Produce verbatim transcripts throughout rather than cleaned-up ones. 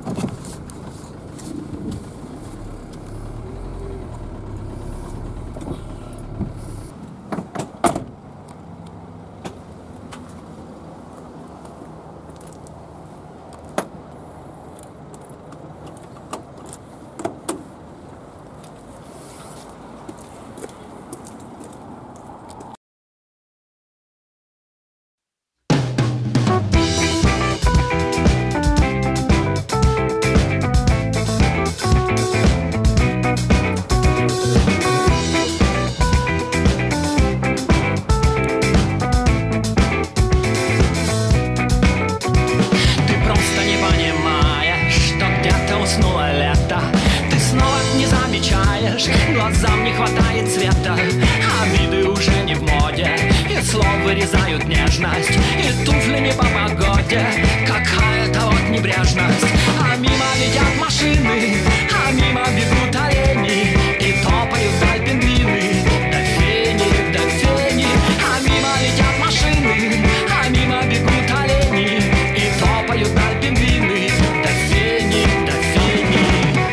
Глазам не хватает цвета, обиды уже не в моде, и слов вырезают нежность, и туфли не по погоде. Какая-то вот небрежность, а мимо летят машины, а мимо бегут олени, и топают вдаль пингвины, до фени, до фени. А мимо летят машины, а мимо бегут олени, и топают вдаль пингвины, до фени, до фени.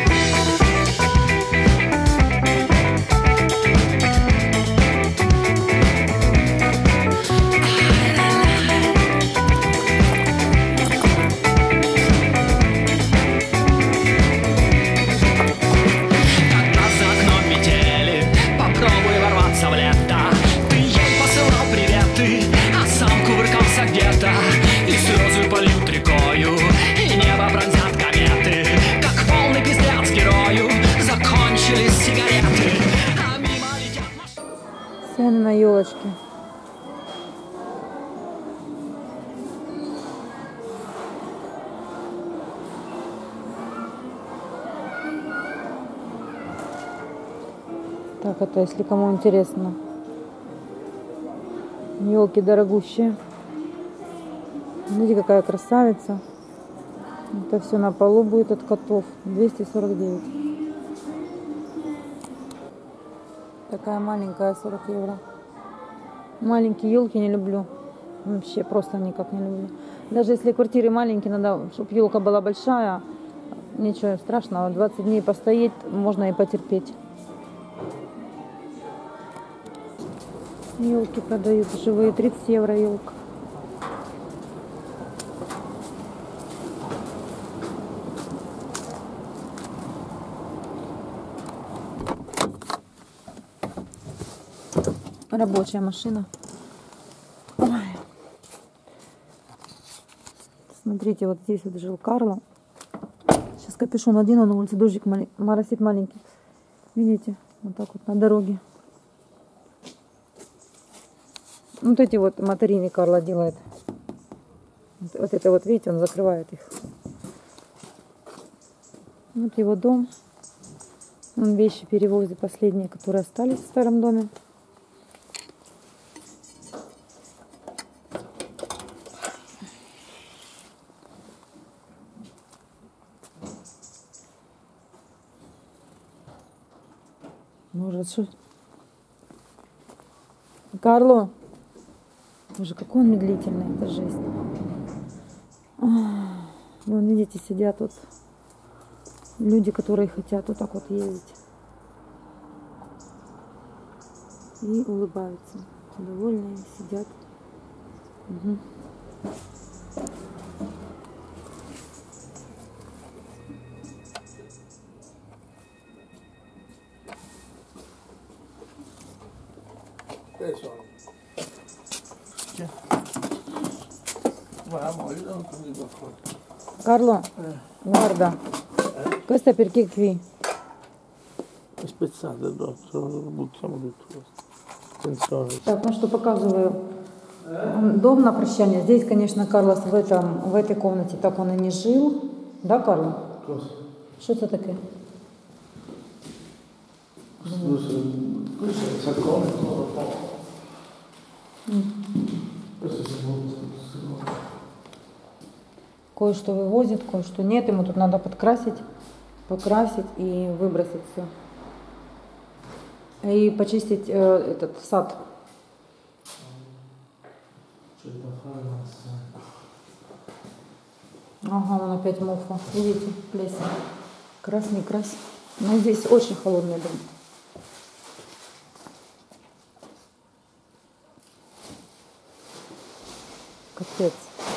Где-то и слезы польют рекою, и небо пронзят кометы, как полный пиздец герою. Закончились сигареты, а мимо летят машины. Цены на елочки. Так, это если кому интересно. Елки дорогущие. Смотрите, какая красавица. Это все на полу будет от котов. двести сорок девять. Такая маленькая, сорок евро. Маленькие елки не люблю. Вообще просто никак не люблю. Даже если квартиры маленькие, надо, чтобы елка была большая. Ничего страшного. двадцать дней постоять можно и потерпеть. Елки продают живые. тридцать евро елка. Рабочая машина. Ой. Смотрите, вот здесь вот жил Карло. Сейчас капюшон один, он на улице, дождик моросит маленький. Видите? Вот так вот на дороге. Вот эти вот моторины Карло делает. Вот, вот это вот, видите, он закрывает их. Вот его дом. Он вещи перевозит последние, которые остались в старом доме. Может, что? Карло. Боже, какой он медлительный, это жесть. Вон, видите, сидят вот люди, которые хотят вот так вот ездить. И улыбаются. Довольные, сидят. Угу. Carlo, eh. guarda, eh? Questo è perché qui? È spezzato addosso, lo buttiamo tutto. Attenzione. Так, ну что, показываю дом на прощание. Здесь, конечно, Карлос в, этом, в этой комнате так он и не жил. Да, Карло? Что это такое? Questo è il saccone, questo si monta. Кое-что вывозит, кое-что нет. Ему тут надо подкрасить, покрасить и выбросить все. И почистить э, этот сад. Ага, он опять муфа. Видите, плесень. Крась, не крась. Но здесь очень холодный дом. Капец.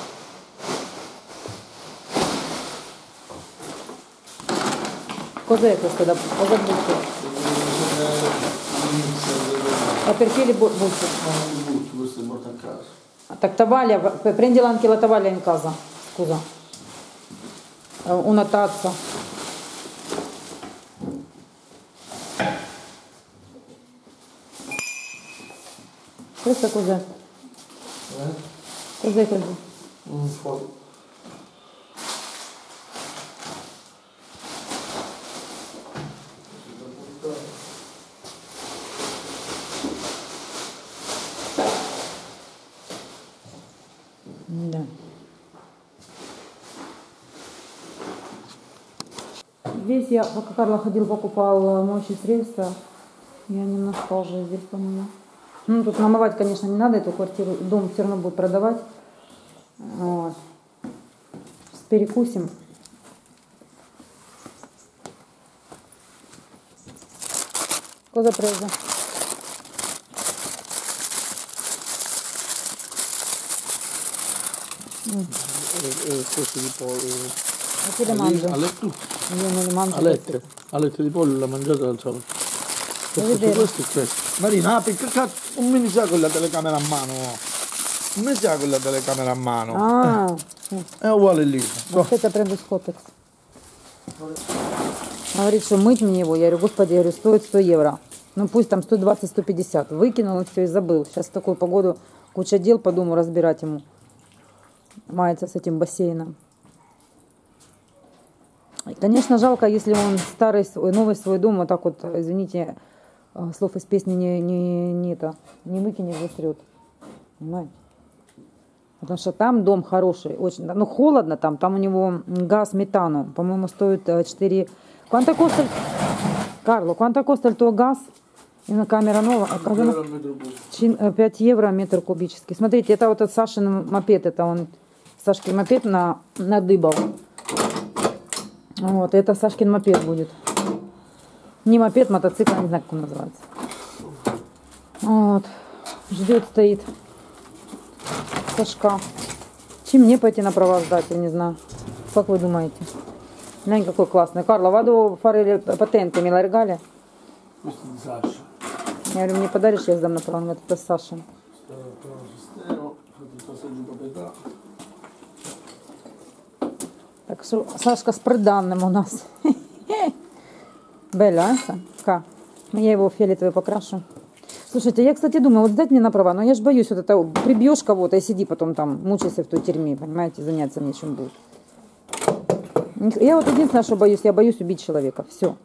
Cosa è questo da cosa butto? Ma perché li bu- butto? Non li butto, questo è morto a casa. Так Таваля, prendila anche la Tavalia in casa, scusa. Una tazza. Questo cos'è? Eh? Cos'è questo? Un po'. Да. Здесь я, пока Карла ходил, покупал моющие средства. Я немножко уже здесь помыла. Ну, тут намывать, конечно, не надо эту квартиру. Дом все равно будет продавать. Вот. Сейчас перекусим. Cosa presa? E, e questo di pollo. Ma chi le mangio? A letto? Io non le mangio. Alette. Alette di pollo l'ha mangiata l'altra volta. Questo, vedere. questo è questo. Marina, apri, che cazzo? Non mi sa con la telecamera a mano. Non mi sa con la telecamera a mano. А, È uguale lì. вот это прям скотекс. Говорит, что мыть мне его. Я говорю, господи, я говорю, стоит сто евро. Ну пусть там сто двадцать - сто пятьдесят. Выкинул и все, и забыл. Сейчас в такую погоду куча дел, подумаю, разбирать ему. Мается с этим бассейном. И, конечно, жалко, если он старый, свой, новый свой дом вот так вот, извините, слов из песни не, не, не, это, не выкинет, засрет. Понимаете? Потому что там дом хороший, очень, ну холодно там, там у него газ метану, по-моему, стоит четыре... Quanto costa il... Carlo, quanto costa il tuo gas? Una camera nuova? пять евро метр кубический. Смотрите, это вот этот Сашин мопед, это он, Сашкин мопед на, надыбал. Вот, это Сашкин мопед будет. Не мопед, мотоцикл, не знаю, как он называется. Вот, ждет, стоит Сашка. Чем мне пойти на права сдать, я не знаю. Как вы думаете? Глянь, какой классный. Карло, vado a fare le patente, me la regali? Questo è di Sasha. Я говорю, мне подаришь, я сдам на права. Он говорит, это Саша. Так что Сашка с приданным у нас. Беля, а? Я его фиолетовый покрашу. Слушайте, я, кстати, думаю, вот сдать мне на права, но я же боюсь, вот это прибьешь кого-то и сиди потом там, мучайся в той тюрьме, понимаете, заняться мне чем будет. Я вот единственное, что боюсь, я боюсь убить человека. Все.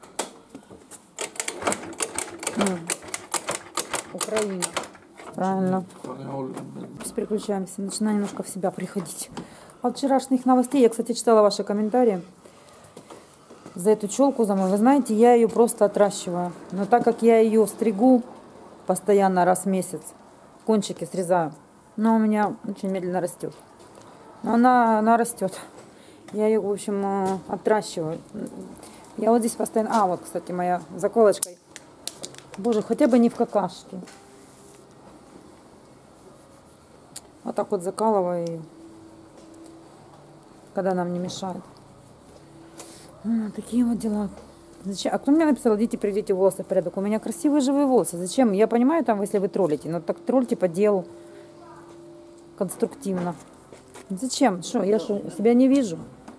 Украина. Правильно. Сейчас переключаемся, начинаю немножко в себя приходить. От вчерашних новостей, я, кстати, читала ваши комментарии за эту челку за мной. Вы знаете, я ее просто отращиваю. Но так как я ее стригу постоянно раз в месяц, кончики срезаю, но у меня очень медленно растет. Но она, она растет. Я ее, в общем, отращиваю. Я вот здесь постоянно... А, вот, кстати, моя заколочка. Боже, хотя бы не в какашке. Вот так вот закалываю ее, когда нам не мешает. А, такие вот дела. Зачем? А кто мне написал, идите, приведите волосы в порядок? У меня красивые живые волосы. Зачем? Я понимаю, там, если вы троллите, но так тролльте по делу. Конструктивно. Зачем? Что, я что, себя не вижу?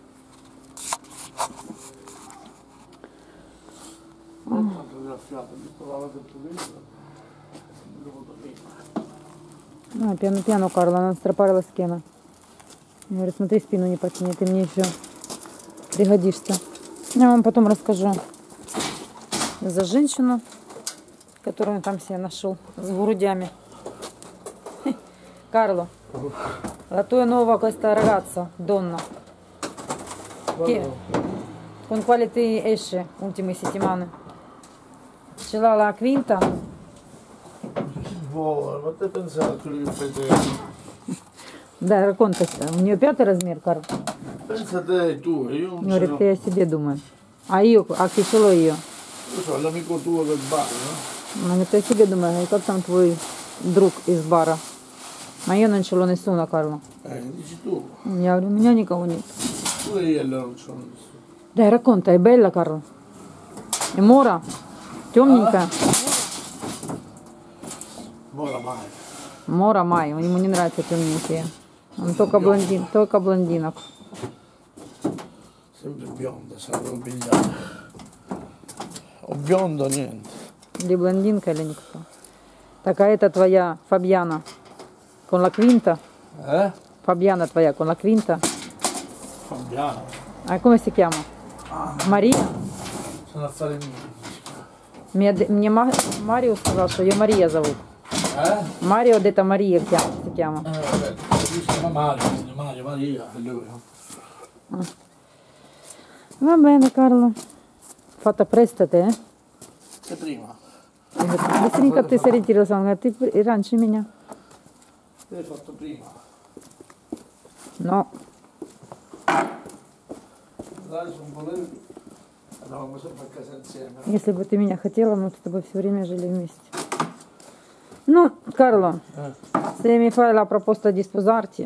А, пьяну-пьяну, Карла, она стропарила скена. Я говорю, смотри, спину не потяни, ты мне еще пригодишься. Я вам потом расскажу за женщину, которую он там себе нашел с грудями. Карло, la tua nuova questa ragazza, donna, che, con quale ti esce ultime settimane? Ce l'ha la quinta? Buono, ma te pensate che fai te? Да, раконка, у нее пятый размер, Карл. Pensa a te e tu, io non ce Говорит, l'ho. я о себе думаю. А ее, а тяжело ее. Io sono l'amico tuo del bar, no? Она говорит, я о себе думаю, и как там твой друг из бара? Ma io non ce l'ho nessuno, Carlo. Eh, dici tu. Я говорю, у меня никого нет. Pure io allora non sono nessuno. Dai, racconta, è bella, Carlo? È mora? Темненькая? Mora mai. Мора Май, ему не нравятся темненькие. Он только блондин, только блондинок. Sempre bionda, sarò pigliata. O biondo niente. Или блондинка, или никто. Так, а это твоя Фабьяна con la quinta? Eh? Фабьяна твоя con la quinta? Fabiano. А come si chiama? Мария? Sono affari miei. Мне, мне Ма- Марио сказал, что ее Мария зовут. Eh? Марио дetta Мария si chiama. Eh, vabbè, lui si chiama Mario, quindi Mario, Maria, è lui. Va bene, Carlo. Fatta presto te, eh? Che prima? Я говорю, быстренько ты сориентировался. Он говорит, ты при- раньше меня. Te l'hai fatto prima. Но Dai, se non volevi, andavamo sempre a casa insieme. если бы ты меня хотела, мы бы с тобой все время жили вместе. Ну, Карло, Eh. se mi fai la proposta di sposarti,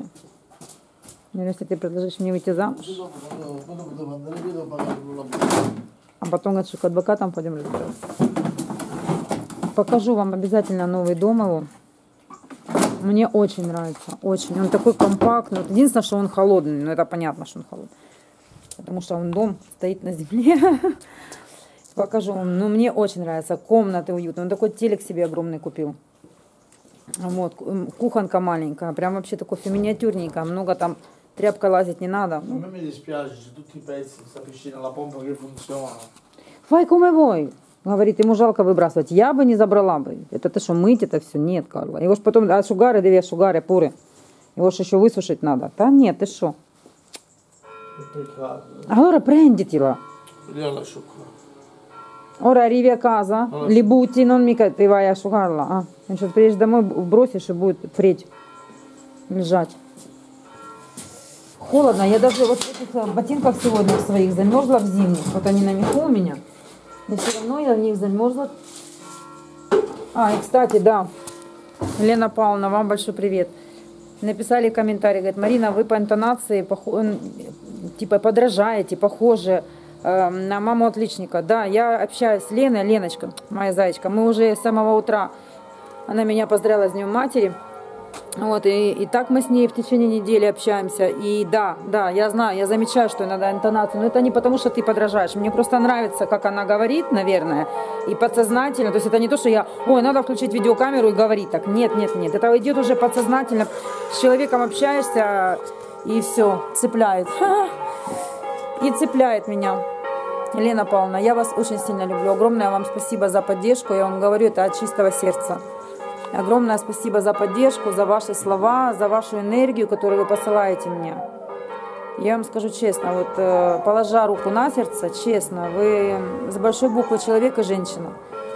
если ты предложишь мне выйти замуж, Dopo, quando, quando potevo andare via, devo pagare un lavoro. а потом, говорит, что к адвокатам пойдем разбираться. Покажу вам обязательно новый дом его. Мне очень нравится, очень. Он такой компактный. Вот единственное, что он холодный, но это понятно, что он холодный. Потому что он дом стоит на земле. Покажу вам. Ну, мне очень нравится. Комнаты уютные. Он такой телек себе огромный купил. Вот, кухонка маленькая. Прям вообще такой миниатюрненькая. Много там тряпкой лазить не надо. A me mi dispiace, c'è tutti i pezzi, sta piscina, la pompa che funziona. Фай come vuoi. Говорит, ему жалко выбрасывать. Я бы не забрала бы. Это ты что, мыть это все? Нет, Карла. Его ж потом, а шугари, две шугари, пуры. Его ж еще высушить надо. Да нет, ты что? Che peccato. Allora prenditela. Io la lascio qua. Ora arrivi a casa, li butti, non mica ты vai a шугарла. А? Значит, приедешь домой, бросишь и будет фредь лежать. Холодно. Я даже вот в этих ботинках сегодня своих замерзла в зимних. Вот они на меху у меня. Но все равно я в них замерзла. А, и кстати, да. Лена Павловна, вам большой привет. Написали комментарий, говорит, Марина, вы по интонации похо... типа подражаете, похожи э, на маму отличника. Да, я общаюсь с Леной, Леночка, моя зайчка. Мы уже с самого утра, она меня поздравила с Днем Матери. Вот, и, и так мы с ней в течение недели общаемся. И да, да, я знаю, я замечаю, что иногда интонация, но это не потому, что ты подражаешь. Мне просто нравится, как она говорит, наверное, и подсознательно. То есть это не то, что я, ой, надо включить видеокамеру и говорить так. Нет, нет, нет. Это идет уже подсознательно. С человеком общаешься, и все, цепляет. И цепляет меня. Елена Павловна, я вас очень сильно люблю. Огромное вам спасибо за поддержку. Я вам говорю это от чистого сердца. Огромное спасибо за поддержку, за ваши слова, за вашу энергию, которую вы посылаете мне. Я вам скажу честно, вот положа руку на сердце, честно, вы с большой буквы человек и женщина.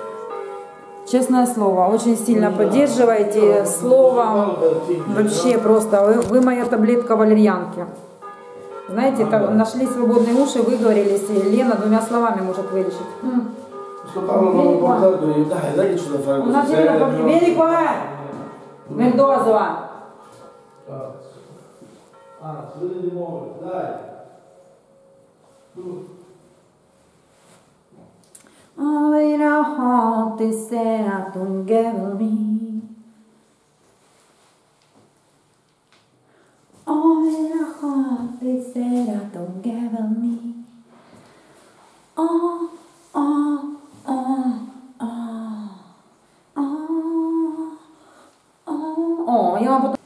Честное слово, очень сильно поддерживаете словом, вообще просто, вы, вы моя таблетка валерьянки. Знаете, так, нашли свободные уши, выговорились, и Лена двумя словами может вылечить. Sto Paolo non l'ho portato io, dai, dai che c'è da fare Una così. serie di vieni qua, Mendoza. Ah, si vede di nuovo, dai. I will haunt this that don't give me. I will haunt this that don't give me. Oh, oh. Oh, io ho...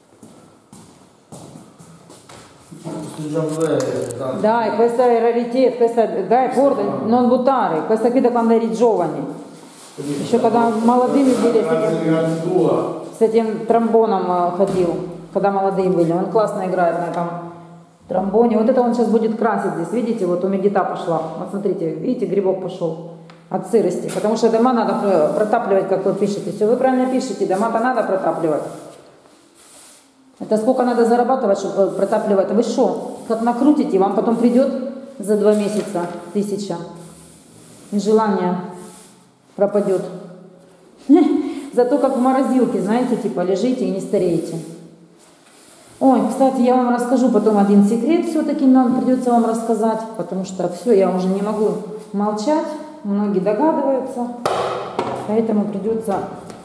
Questo gioco è tanto. Dai, questa è rarità, questa, dai, porta, non buttare, questa qui da quando eri giovani. Еще когда молодыми были, с этим, с этим тромбоном ходил, когда молодые были. Он классно играет на этом тромбоне. Вот это он сейчас будет красить здесь, видите, вот умедита пошла. Вот смотрите, видите, грибок пошел. От сырости, потому что дома надо протапливать, как вы пишете. Все, вы правильно пишете, дома-то надо протапливать. Это сколько надо зарабатывать, чтобы протапливать? Вы что? как накрутите, вам потом придет за два месяца тысяча. И желание пропадет. Зато как в морозилке, знаете, типа лежите и не стареете. Ой, кстати, я вам расскажу потом один секрет, все-таки нам придется вам рассказать, потому что все, я уже не могу молчать, многие догадываются, поэтому придется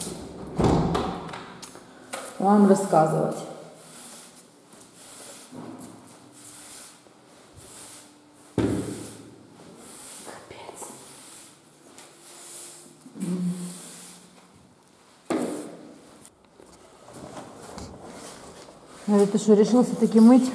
вам рассказывать. Капец. Это что, решил все-таки мыть?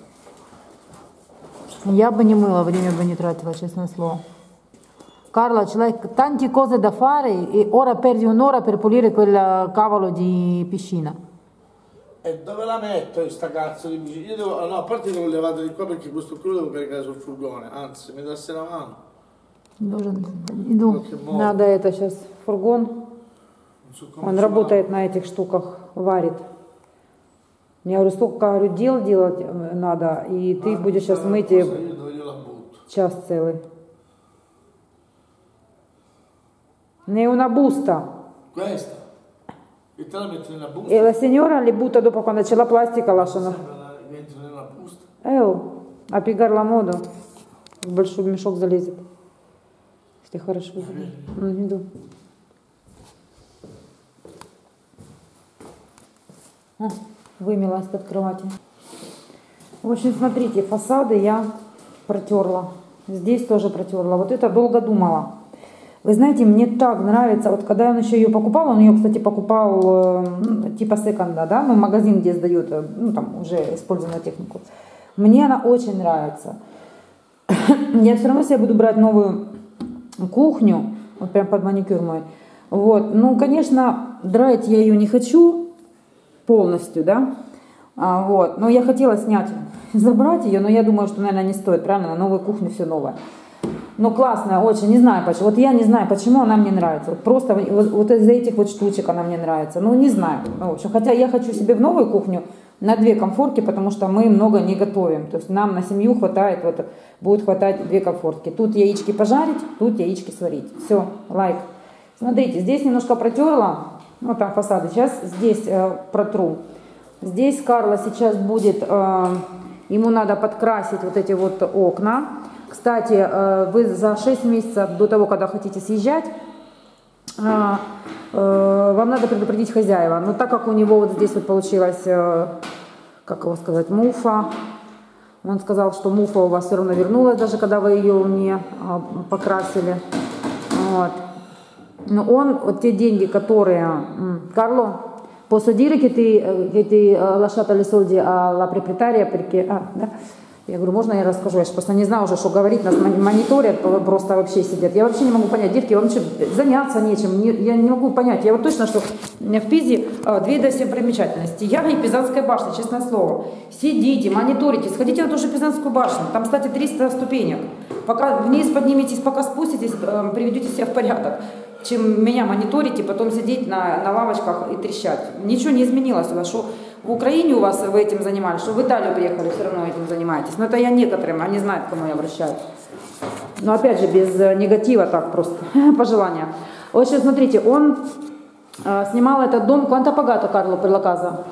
Я бы не mыла, время бы не tratила, честное слово. Carla, ce l'hai tante cose da fare e ora perdi un'ora per pulire quel cavolo di piscina. E dove la metto questa cazzo di piscina? Io devo, no, a parte che l'ho levato di qua perché questo qui lo devo caricare sul furgone, anzi, mi dasse la mano. Должен, иду. Надо это сейчас фургон. Он работает на этих штуках, варит. Я говорю, столько, говорю, дел делать надо, и ты будешь сейчас мыть час целый. Ne una busta. Questa? E te la metti nella busta? E la signora li butta dopo quando c'è la plastica, lasciano. Dentro nella busta? Эу, а пигарла моду. В большой мешок залезет. Если хорошо. Ну, иду. О, вымелась под кровати. В общем, смотрите, фасады я протерла. Здесь тоже протерла. Вот это долго думала. Вы знаете, мне так нравится, вот когда он еще ее покупал, он ее, кстати, покупал ну, типа секонда, да, ну, магазин, где сдают, ну, там, уже использованную технику. Мне она очень нравится. Я все равно себе буду брать новую кухню, вот прям под маникюр мой. Вот, ну, конечно, драить я ее не хочу полностью, да, а, вот, но я хотела снять, забрать ее, но я думаю, что, наверное, не стоит, правильно, на новую кухню все новое. Ну, классная, очень, не знаю почему. Вот я не знаю, почему она мне нравится. Вот просто вот, вот из-за этих вот штучек она мне нравится. Ну, не знаю. Ну, в общем, хотя я хочу себе в новую кухню на две комфорки, потому что мы много не готовим. То есть нам на семью хватает, вот, будет хватать две комфорки. Тут яички пожарить, тут яички сварить. Все, лайк. Смотрите, здесь немножко протерла. Вот там фасады. Сейчас здесь э, протру. Здесь Карла сейчас будет, э, ему надо подкрасить вот эти вот окна. Кстати, вы за шесть месяцев до того, когда хотите съезжать, вам надо предупредить хозяева. Но так как у него вот здесь вот получилось, как его сказать, муфа, он сказал, что муфа у вас все равно вернулась, даже когда вы ее не покрасили. Вот. Но он, вот те деньги, которые... Карло, posso dire che ti, che ti lasciate le soldi alla proprietaria perché... Ah, да? Я говорю, можно я расскажу? Я же просто не знаю уже, что говорить, нас мониторят, просто вообще сидят. Я вообще не могу понять, девки, вам что, заняться нечем? Не, я не могу понять. Я вот точно, что в Пизе две достопримечательности. Я и Пизанская башня, честное слово. Сидите, мониторите, сходите на ту же Пизанскую башню. Там, кстати, триста ступенек. Пока вниз подниметесь, пока спуститесь, приведете себя в порядок. Чем меня мониторите, потом сидеть на, на лавочках и трещать. Ничего не изменилось у вас, что в Украине у вас вы этим занимались, что в Италию приехали, все равно этим занимаетесь. Но это я некоторым, они знают, к кому я обращаюсь. Но опять же, без негатива, так просто, пожелания. Вот сейчас смотрите, он э, снимал этот дом, quanto pagato Carlo per la casa?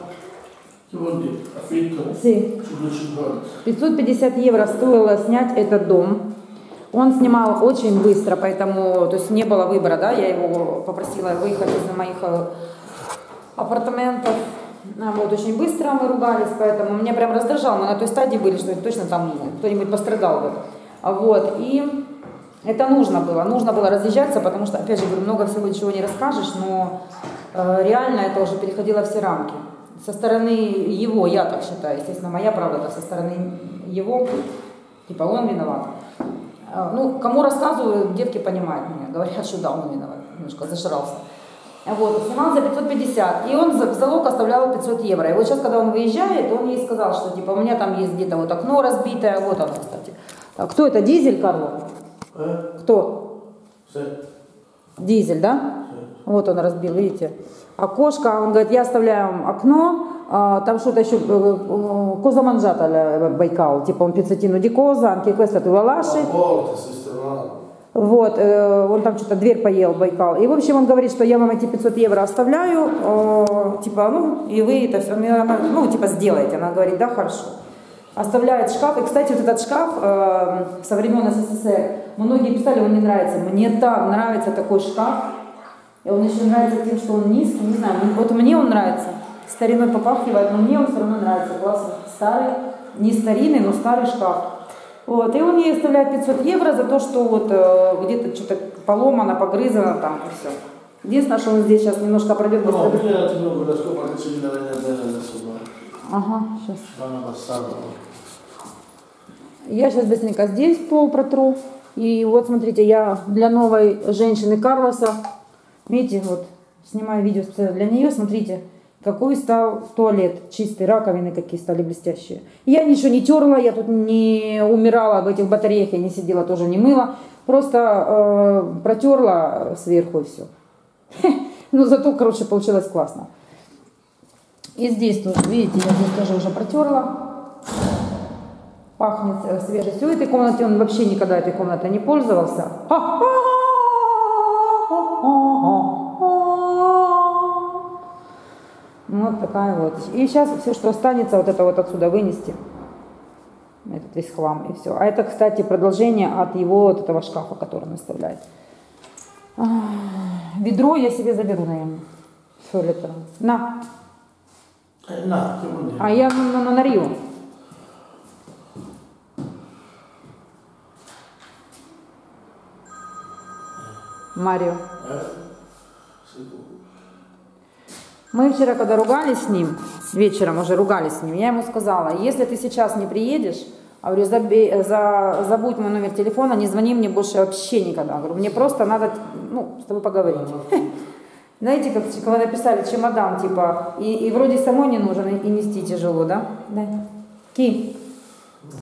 Sì. пятьсот пятьдесят евро стоило снять этот дом. Он снимал очень быстро, поэтому, то есть не было выбора, да, я его попросила выехать из моих апартаментов. Вот, очень быстро мы ругались, поэтому меня прям раздражало, мы на той стадии были, что точно там кто-нибудь пострадал бы. Вот, и это нужно было, нужно было разъезжаться, потому что, опять же, говорю, много всего ничего не расскажешь, но э, реально это уже переходило все рамки. Со стороны его, я так считаю, естественно, моя правда, это со стороны его, типа он виноват. Ну, кому рассказываю, девки понимают меня, говорят, что да, он виноват, немножко заширался. Вот, снимал за пятьсот пятьдесят, и он в залог оставлял пятьсот евро. И вот сейчас, когда он выезжает, он ей сказал, что типа у меня там есть где-то вот окно разбитое, вот оно, кстати. А кто это, Дизель, Карло? А? Кто? Все. Дизель, да? Все. Вот он разбил, видите. Окошко, он говорит, я оставляю окно, А, там что-то еще, Cosa mangiata Байкал, типа он пиццетину ди коза, анche questa tu la lasci. Вот, э, он там что-то дверь поел, Байкал. И, в общем, он говорит, что я вам эти пятьсот евро оставляю, э, типа, ну, и вы это все, ну, типа, сделаете. Она говорит, да, хорошо. Оставляет шкаф. И, кстати, вот этот шкаф э, со времен СССР, многие писали, он не нравится. Мне так нравится такой шкаф. И он еще нравится тем, что он низкий, не знаю, вот мне он нравится. Стариной попахивает, но мне он все равно нравится. Классно. Старый, не старинный, но старый шкаф. Вот, и он ей оставляет пятьсот евро за то, что вот э, где-то что-то поломано, погрызано там и все. Единственное, что он здесь сейчас немножко пройдет быстро. Ага, сейчас. Я сейчас быстренько здесь пол протру. И вот смотрите, я для новой женщины Карлоса, видите, вот снимаю видео специально для нее, смотрите. Какой стал туалет, чистый, раковины какие стали блестящие. Я ничего не терла, я тут не умирала в этих батареях, я не сидела, тоже не мыла. Просто э, протерла сверху и все. Ну зато, короче, получилось классно. И здесь тоже, видите, я здесь тоже уже протерла. Пахнет свежестью. В этой комнате он вообще никогда этой комнатой не пользовался. Вот такая вот. И сейчас все, что останется, вот это вот отсюда вынести. Этот весь хлам и все. А это, кстати, продолжение от его вот этого шкафа, который он оставляет. Ведро я себе заберу, наверное. Фиолетово. На. На, а я на, на, налью. Марио. Мы вчера, когда ругались с ним, вечером уже ругались с ним, я ему сказала, если ты сейчас не приедешь, а говорю, забей, за, забудь мой номер телефона, не звони мне больше вообще никогда. Говорю, мне просто надо, ну, с тобой поговорить. Знаете, как когда написали чемодан, типа, и, и вроде самой не нужен, и нести тяжело, да? Да. Ки.